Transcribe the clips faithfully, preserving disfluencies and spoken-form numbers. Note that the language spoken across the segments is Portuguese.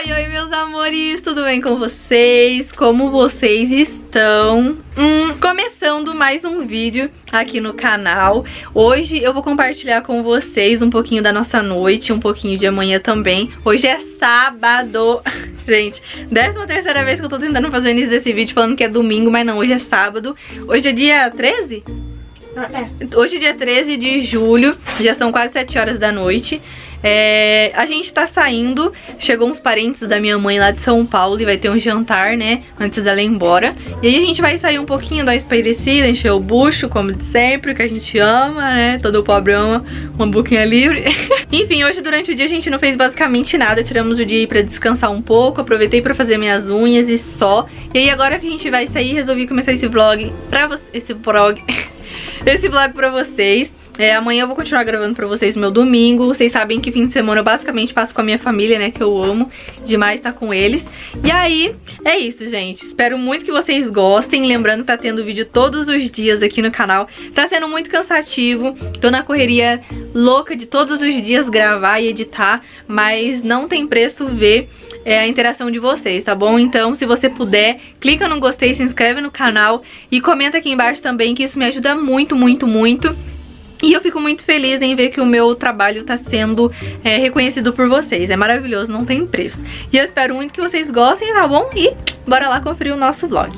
Oi, oi meus amores, tudo bem com vocês? Como vocês estão? Hum, começando mais um vídeo aqui no canal. Hoje eu vou compartilhar com vocês um pouquinho da nossa noite, um pouquinho de amanhã também. Hoje é sábado. Gente, décima terceira vez que eu tô tentando fazer o início desse vídeo falando que é domingo, mas não, hoje é sábado. Hoje é dia treze? É. Hoje é dia treze de julho, já são quase sete horas da noite. É, a gente tá saindo, chegou uns parentes da minha mãe lá de São Paulo e vai ter um jantar, né, antes dela ir embora. E aí a gente vai sair um pouquinho, dar uma espairecida, encher o bucho, como de sempre, que a gente ama, né, todo pobre ama uma boquinha livre. Enfim, hoje durante o dia a gente não fez basicamente nada, tiramos o dia aí pra descansar um pouco, aproveitei pra fazer minhas unhas e só. E aí agora que a gente vai sair, resolvi começar esse vlog pra vocês, esse vlog, esse vlog pra vocês. É, amanhã eu vou continuar gravando pra vocês o meu domingo. Vocês sabem que fim de semana eu basicamente passo com a minha família, né, que eu amo demais estar com eles. E aí, é isso, gente. Espero muito que vocês gostem. Lembrando que tá tendo vídeo todos os dias aqui no canal. Tá sendo muito cansativo. Tô na correria louca de todos os dias gravar e editar, mas não tem preço ver é, a interação de vocês, tá bom? Então, se você puder, clica no gostei, se inscreve no canal e comenta aqui embaixo também, que isso me ajuda muito, muito, muito. E eu fico muito feliz em ver que o meu trabalho tá sendo é, reconhecido por vocês. É maravilhoso, não tem preço. E eu espero muito que vocês gostem, tá bom? E bora lá conferir o nosso vlog.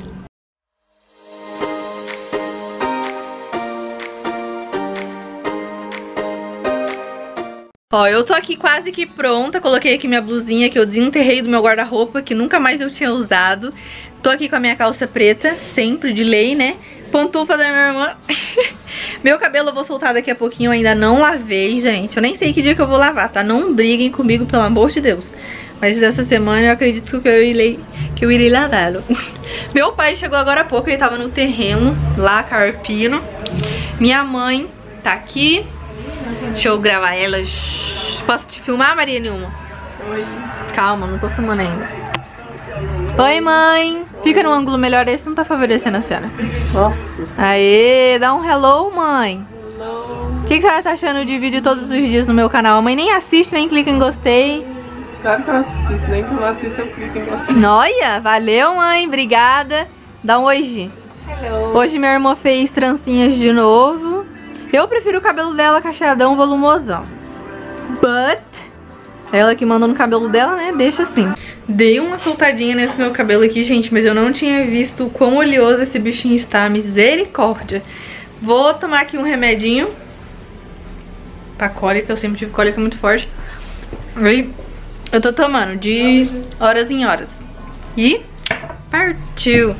Ó, eu tô aqui quase que pronta. Coloquei aqui minha blusinha que eu desenterrei do meu guarda-roupa, que nunca mais eu tinha usado. Tô aqui com a minha calça preta, sempre de lei, né? Pantufa da minha irmã. Meu cabelo eu vou soltar daqui a pouquinho, eu ainda não lavei, gente. Eu nem sei que dia que eu vou lavar, tá? Não briguem comigo, pelo amor de Deus. Mas essa semana eu acredito que eu irei, que eu irei lavá-lo. Meu pai chegou agora há pouco, ele tava no terreno, lá carpindo. Minha mãe tá aqui. Deixa eu gravar ela. Posso te filmar, Maria Nilma? Oi. Calma, não tô filmando ainda. Oi, mãe. Fica no ângulo melhor, esse não tá favorecendo a senhora. Nossa. Aê, dá um hello, mãe. Hello. O que, que a senhora tá achando de vídeo todos os dias no meu canal? A mãe nem assiste, nem clica em gostei. Claro que eu assisto, nem que eu não assista, eu clico em gostei. Noia, valeu, mãe, obrigada. Dá um oi, Gi. Hello. Hoje minha irmã fez trancinhas de novo. Eu prefiro o cabelo dela cacheadão, volumosão. But ela que mandou no cabelo dela, né, deixa assim. Dei uma soltadinha nesse meu cabelo aqui, gente, mas eu não tinha visto o quão oleoso esse bichinho está. Misericórdia. Vou tomar aqui um remedinho pra cólica, eu sempre tive cólica muito forte. E eu tô tomando de horas em horas. E partiu.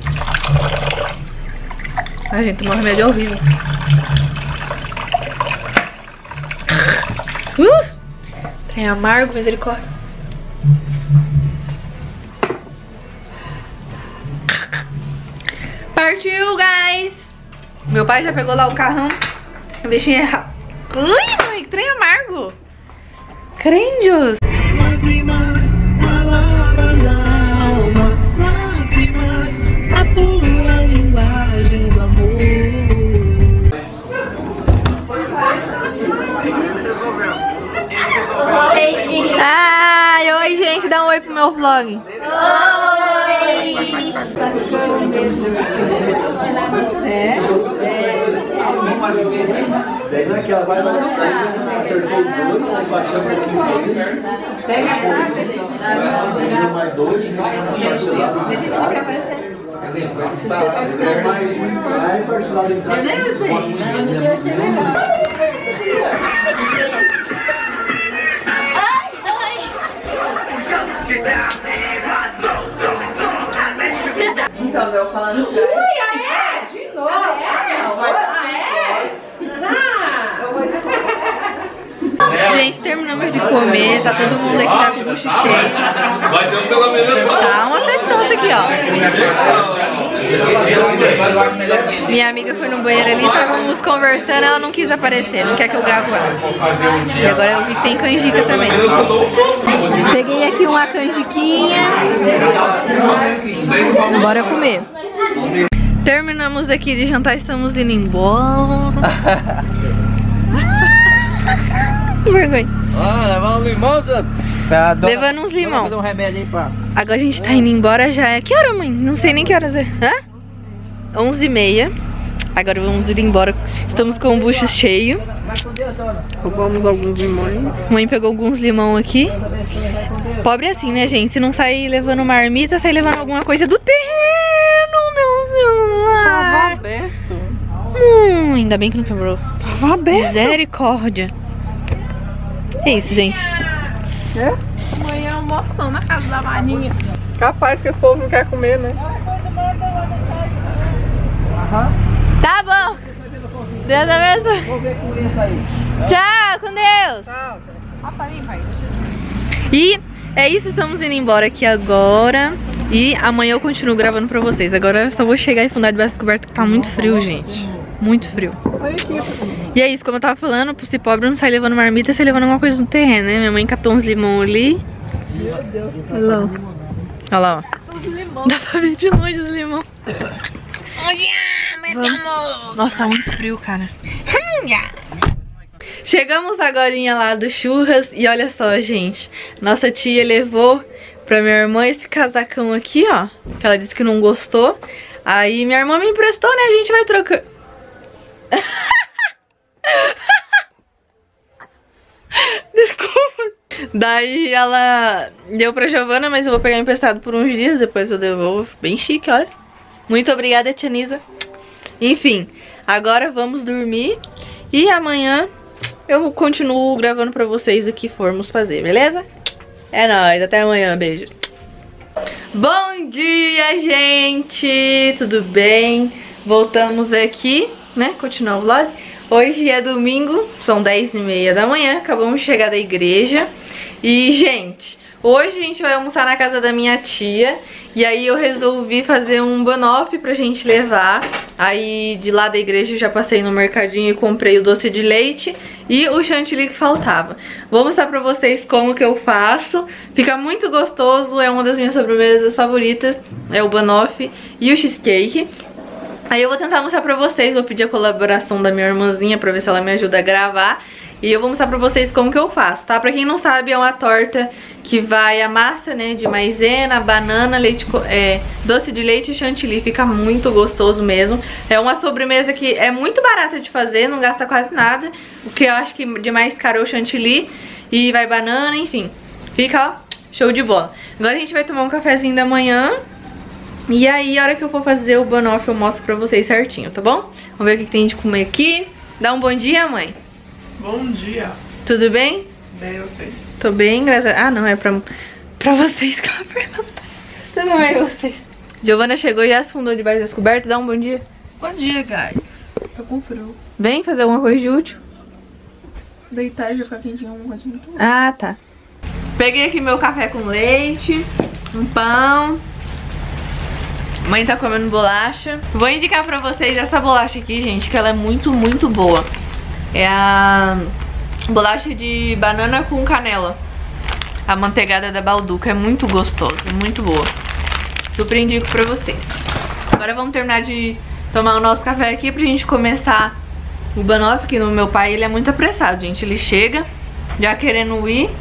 Ai, gente, tomar um remédio é horrível. Uh! Tem amargo, misericórdia. Partiu, guys! Meu pai já pegou lá o carrão. O bichinho é errado. Ui, mãe, que trem amargo! Crendios! Lágrimas, palavras da alma. Lágrimas, a pura linguagem do amor. Oi! Ai, oi, gente, dá um oi pro meu vlog. Oi! É? Daí não é que ela vai lá, acertou os dois, bateu um pouquinho deles. Pega a chave. Mais dois, parcelado de entrada. Mais parcelado de entrada. Eu nem sei. Então, eu falando. Ui, ah é? De novo? Ah é? Ah é? Ah! Gente, terminamos de comer, tá todo mundo aqui já com o bucho cheio. Mas eu pelo menos só. Tá uma festança aqui, ó. Minha amiga foi no banheiro ali, estávamos conversando, ela não quis aparecer, não quer que eu gravo ela. E agora eu vi que tem canjica também. Peguei aqui uma canjiquinha. Bora comer. Terminamos aqui de jantar, estamos indo embora. Que vergonha. Ah, levar um limão, Zé. Levando uns limão. Um remédio aí pra... Agora a gente tá indo embora já. É que hora, mãe? Não sei nem que horas é. Hã? onze e meia. Agora vamos ir embora. Estamos com o bucho cheio. Roubamos alguns limões. Mãe pegou alguns limão aqui. Pobre assim, né, gente? Se não sair levando marmita, sai levando alguma coisa do terreno, meu celular. Tava aberto. Hum, ainda bem que não quebrou. Tava aberto. Misericórdia. É isso, gente. É? Amanhã almoção na casa da Maninha. Capaz que esse povo não quer comer, né? Tá bom. Deus abençoe. Vou ver com isso aí. Tchau, com Deus. Ó, pra mim, pai. E é isso, estamos indo embora aqui agora. E amanhã eu continuo gravando pra vocês. Agora eu só vou chegar e fundar debaixo da coberta, que tá muito frio, gente. Muito frio. E é isso, como eu tava falando, se pobre não sai levando marmita, sai levando alguma coisa no terreno, né? Minha mãe catou uns limão ali. Meu Deus. Olha lá, ó. Olha lá, ó. Dá pra ver de longe os limão. Vamos. Nossa, tá muito frio, cara. Chegamos agora lá do churras e olha só, gente. Nossa tia levou pra minha irmã esse casacão aqui, ó. Que ela disse que não gostou. Aí minha irmã me emprestou, né? A gente vai trocar. Desculpa. Daí ela deu pra Giovana, mas eu vou pegar emprestado por uns dias. Depois eu devolvo. Bem chique, olha. Muito obrigada, tia Nisa. Enfim, agora vamos dormir. E amanhã eu continuo gravando pra vocês o que formos fazer, beleza? É nóis, até amanhã, beijo. Bom dia, gente! Tudo bem? Voltamos aqui, né? Continuar o vlog. Hoje é domingo, são dez e meia da manhã. Acabamos de chegar da igreja. E, gente, hoje a gente vai almoçar na casa da minha tia. E aí eu resolvi fazer um banoffee pra gente levar. Aí de lá da igreja eu já passei no mercadinho e comprei o doce de leite e o chantilly que faltava. Vou mostrar pra vocês como que eu faço. Fica muito gostoso, é uma das minhas sobremesas favoritas. É o banoffee e o cheesecake. Aí eu vou tentar mostrar pra vocês, vou pedir a colaboração da minha irmãzinha pra ver se ela me ajuda a gravar. E eu vou mostrar pra vocês como que eu faço, tá? Pra quem não sabe, é uma torta que vai a massa, né, de maisena, banana, leite, é, doce de leite e chantilly. Fica muito gostoso mesmo. É uma sobremesa que é muito barata de fazer, não gasta quase nada. O que eu acho que de mais caro é o chantilly. E vai banana, enfim. Fica, ó, show de bola. Agora a gente vai tomar um cafezinho da manhã. E aí, a hora que eu for fazer o banoffee, eu mostro pra vocês certinho, tá bom? Vamos ver o que tem de comer aqui. Dá um bom dia, mãe. Bom dia. Tudo bem? Bem, vocês. Tô bem, graças a... Ah, não, é pra, pra vocês que ela pergunta. Tudo bem, vocês? Giovana chegou e já se fundou debaixo das cobertas. Dá um bom dia. Bom dia, guys. Tô com frio. Vem fazer alguma coisa de útil. Deitar e já ficar quentinho, alguma coisa muito boa. Ah, tá. Peguei aqui meu café com leite, um pão. Mãe tá comendo bolacha. Vou indicar pra vocês essa bolacha aqui, gente, que ela é muito, muito boa. É a bolacha de banana com canela. A manteigada da Balduca. É muito gostosa, é muito boa. Super indico pra vocês. Agora vamos terminar de tomar o nosso café aqui pra gente começar o banoffee, que no meu pai ele é muito apressado, gente. Ele chega já querendo ir.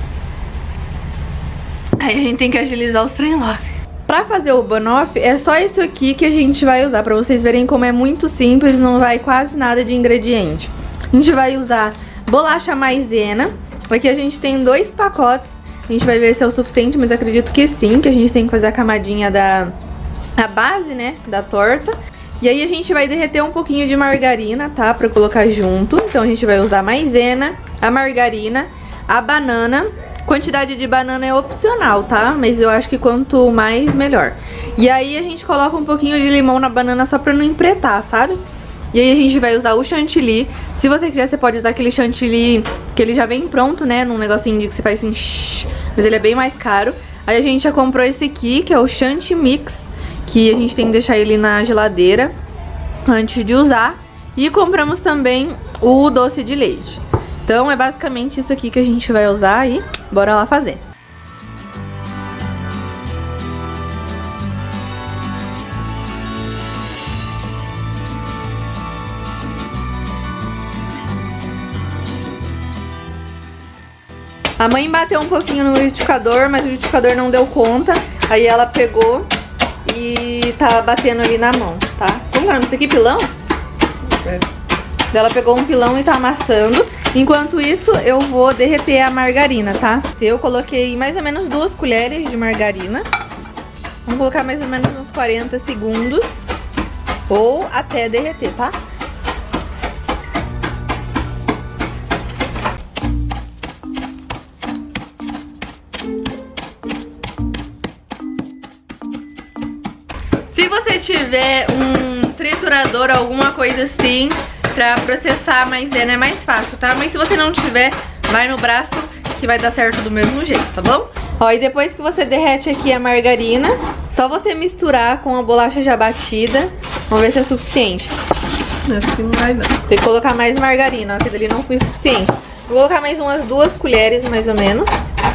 Aí a gente tem que agilizar os trem logo. Pra fazer o banoffee é só isso aqui que a gente vai usar, pra vocês verem como é muito simples, não vai quase nada de ingrediente. A gente vai usar bolacha maisena. Aqui a gente tem dois pacotes. A gente vai ver se é o suficiente, mas eu acredito que sim, que a gente tem que fazer a camadinha da a base, né, da torta. E aí a gente vai derreter um pouquinho de margarina, tá, pra colocar junto. Então a gente vai usar a maisena, a margarina, a banana. Quantidade de banana é opcional, tá? Mas eu acho que quanto mais, melhor. E aí a gente coloca um pouquinho de limão na banana só pra não empretar, sabe? E aí a gente vai usar o chantilly. Se você quiser, você pode usar aquele chantilly que ele já vem pronto, né? Num negocinho de que você faz assim, shh, mas ele é bem mais caro. Aí a gente já comprou esse aqui, que é o Chanti Mix, que a gente tem que deixar ele na geladeira antes de usar. E compramos também o doce de leite. Então é basicamente isso aqui que a gente vai usar e bora lá fazer. A mãe bateu um pouquinho no liquidificador, mas o liquidificador não deu conta. Aí ela pegou e tá batendo ali na mão, tá? Como que é isso aqui? Pilão? Ela pegou um pilão e tá amassando. Enquanto isso, eu vou derreter a margarina, tá? Eu coloquei mais ou menos duas colheres de margarina. Vamos colocar mais ou menos uns quarenta segundos. Ou até derreter, tá? Se você tiver um triturador, alguma coisa assim, pra processar a maisena é mais fácil, tá? Mas se você não tiver, vai no braço que vai dar certo do mesmo jeito, tá bom? Ó, e depois que você derrete aqui a margarina, só você misturar com a bolacha já batida. Vamos ver se é suficiente. Acho que não vai não. Tem que colocar mais margarina, ó, aquele ali não foi o suficiente. Vou colocar mais umas duas colheres, mais ou menos.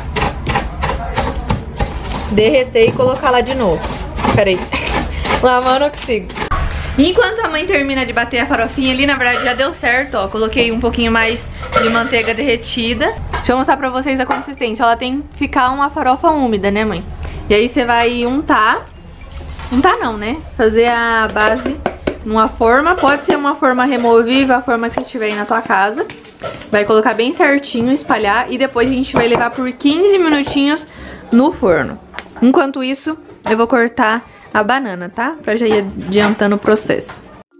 Derreter e colocar lá de novo. Pera aí. Lavar não consigo. Enquanto a mãe termina de bater a farofinha ali, na verdade já deu certo, ó. Coloquei um pouquinho mais de manteiga derretida. Deixa eu mostrar pra vocês a consistência. Ela tem que ficar uma farofa úmida, né, mãe? E aí você vai untar. Untar não, né? Fazer a base numa forma. Pode ser uma forma removível, a forma que você tiver aí na tua casa. Vai colocar bem certinho, espalhar. E depois a gente vai levar por quinze minutinhos no forno. Enquanto isso, eu vou cortar a banana, tá? Pra já ir adiantando o processo.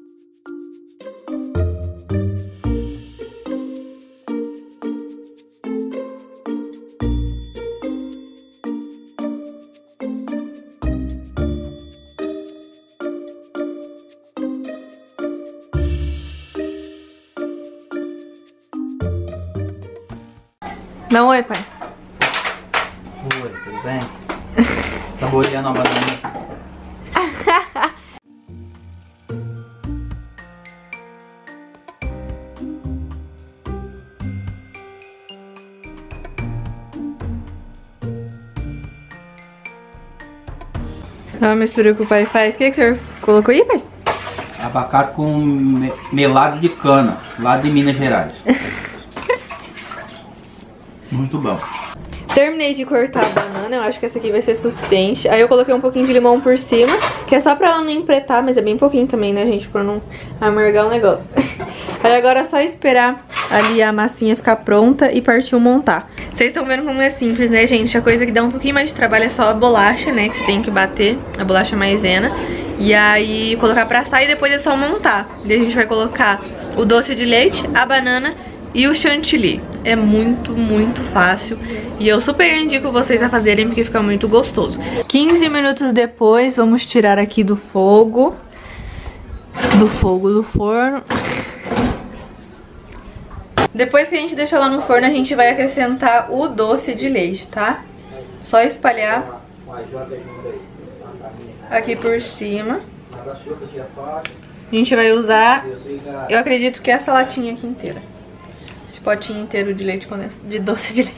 Dá um oi, pai. Oi, tudo bem? Saboreando a banana. É uma mistura que o pai faz. O que, que o senhor colocou aí, pai? Abacate com me- melado de cana, lá de Minas Gerais. Muito bom. Terminei de cortar a banana, eu acho que essa aqui vai ser suficiente. Aí eu coloquei um pouquinho de limão por cima, que é só pra ela não empretar, mas é bem pouquinho também, né, gente? Pra não amargar o negócio. Aí agora é só esperar ali a massinha ficar pronta e partir montar. Vocês estão vendo como é simples, né, gente? A coisa que dá um pouquinho mais de trabalho é só a bolacha, né, que você tem que bater, a bolacha maisena. E aí colocar pra assar e depois é só montar. Daí a gente vai colocar o doce de leite, a banana e o chantilly. É muito, muito fácil. E eu super indico vocês a fazerem porque fica muito gostoso. quinze minutos depois, vamos tirar aqui do fogo. Do fogo do forno. Depois que a gente deixar lá no forno, a gente vai acrescentar o doce de leite, tá? Só espalhar aqui por cima. A gente vai usar, eu acredito que essa latinha aqui inteira. Esse potinho inteiro de leite condensado, de doce de leite.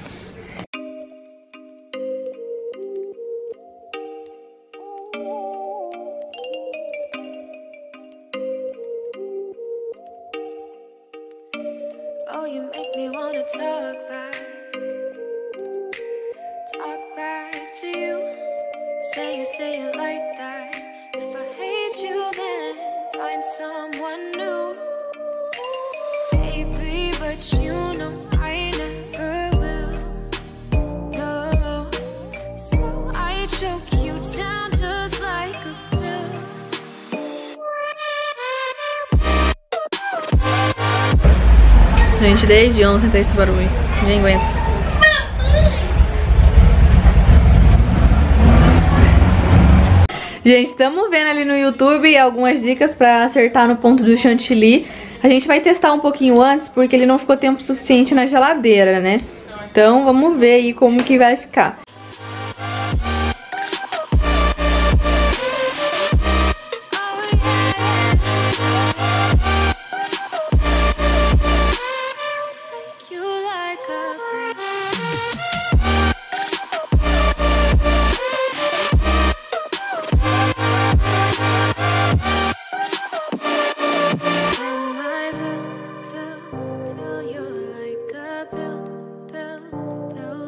Oh, you make me wanna talk back, talk back to you. Say it, say it like that. If I hate you, then find someone new. Baby, but you know I never will. No, so I choke you down just like a pill. Gente, desde ontem tem esse barulho. Ninguém aguenta. Gente, estamos vendo ali no YouTube algumas dicas pra acertar no ponto do chantilly. A gente vai testar um pouquinho antes, porque ele não ficou tempo suficiente na geladeira, né? Então vamos ver aí como que vai ficar. Feel, feel, feel you're like a pill, pill, pill.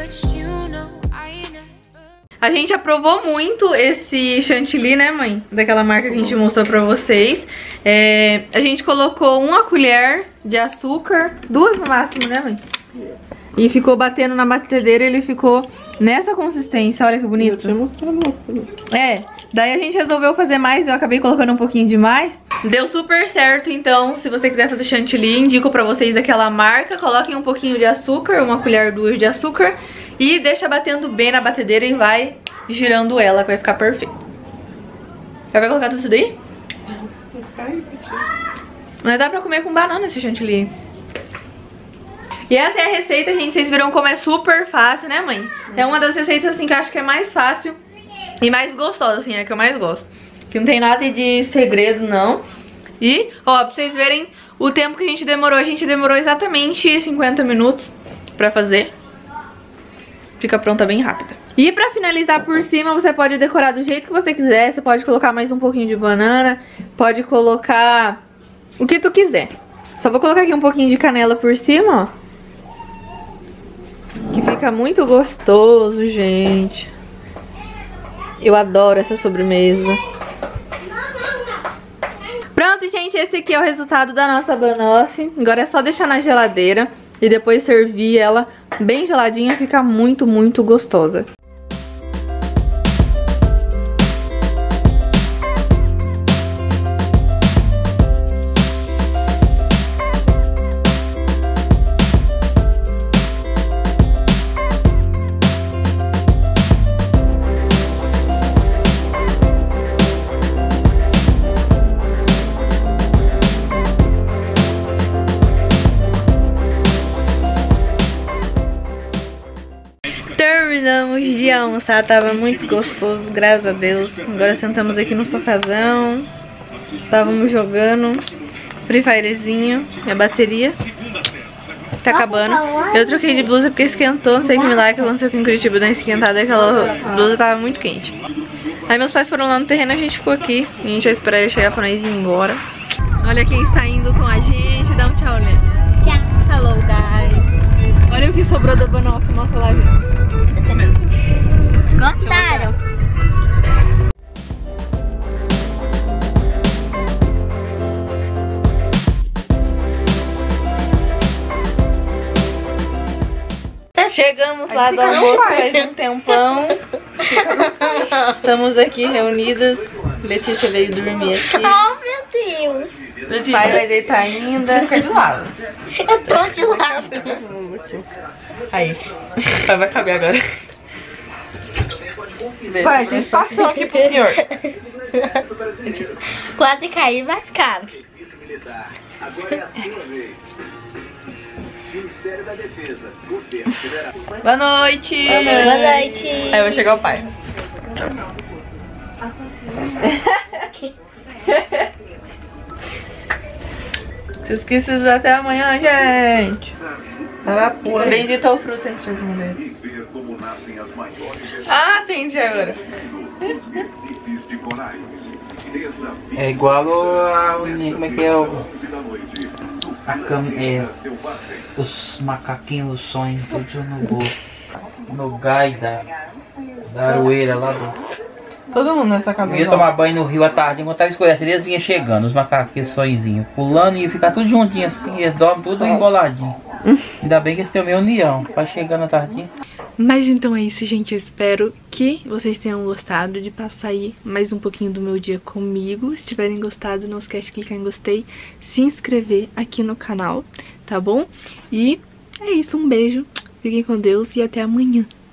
but you know I never. A gente aprovou muito esse chantilly, né, mãe? Daquela marca que a gente mostrou pra vocês. É, a gente colocou uma colher de açúcar, duas no máximo, né, mãe? E ficou batendo na batedeira e ele ficou nessa consistência, olha que bonito. É, daí a gente resolveu fazer mais, eu acabei colocando um pouquinho demais. Deu super certo, então, se você quiser fazer chantilly, indico pra vocês aquela marca. Coloquem um pouquinho de açúcar, uma colher, duas de açúcar. E deixa batendo bem na batedeira e vai girando ela, que vai ficar perfeito. Já vai colocar tudo isso daí? Mas dá pra comer com banana esse chantilly. E essa é a receita, gente. Vocês viram como é super fácil, né, mãe? É uma das receitas, assim, que eu acho que é mais fácil e mais gostosa, assim, é a que eu mais gosto. Que não tem nada de segredo, não. E, ó, pra vocês verem o tempo que a gente demorou. A gente demorou exatamente cinquenta minutos pra fazer. Fica pronta bem rápida. E pra finalizar por cima, você pode decorar do jeito que você quiser. Você pode colocar mais um pouquinho de banana. Pode colocar o que tu quiser. Só vou colocar aqui um pouquinho de canela por cima, ó. Que fica muito gostoso, gente. Eu adoro essa sobremesa. Pronto, gente, esse aqui é o resultado da nossa banoffee. Agora é só deixar na geladeira e depois servir ela bem geladinha, fica muito, muito gostosa. Terminamos de almoçar, tava muito gostoso, graças a Deus. Agora sentamos aqui no sofazão. Estávamos jogando Free Firezinho. Minha bateria tá acabando. Eu troquei de blusa porque esquentou. Não sei que milagre aconteceu aqui em Curitiba, deu uma esquentada. Aquela blusa tava muito quente. Aí meus pais foram lá no terreno, a gente ficou aqui. A gente vai esperar ele chegar pra nós ir embora. Olha quem está indo com a gente. Dá um tchau, né? Tchau. Hello, guys. Olha o que sobrou do banoffee. Mostra lá, gente. Gostaram? Chegamos lá do almoço faz um tempão. Estamos aqui reunidas. Letícia veio dormir aqui. Oh, meu Deus. Letícia, pai vai deitar ainda. Fica de lado. Eu tô de lado. Aí. Pai vai caber agora. Vai, tem espaço aqui pro senhor. Quase caí, mas cabe. Boa noite. Boa noite. Aí vai chegar o pai. Se esqueci até amanhã, gente. Bendito o fruto entre as mulheres. Ah, entendi agora. É igual a... Como é que é o... A cam... é, os macaquinhos do sonho, tudo no gol. No gai da... Da aroeira lá do... Todo mundo nessa casa. Eu ia tomar banho no rio à tarde, enquanto tava escurecendo, eles vinham chegando, os macaquinhos sonhozinhos, pulando e ia ficar tudo juntinho assim, eles dormem tudo emboladinho. Ainda bem que eles têm minha união, vai chegando à tardinha. Mas então é isso, gente. Eu espero que vocês tenham gostado de passar aí mais um pouquinho do meu dia comigo. Se tiverem gostado, não esquece de clicar em gostei, se inscrever aqui no canal, tá bom? E é isso, um beijo, fiquem com Deus e até amanhã.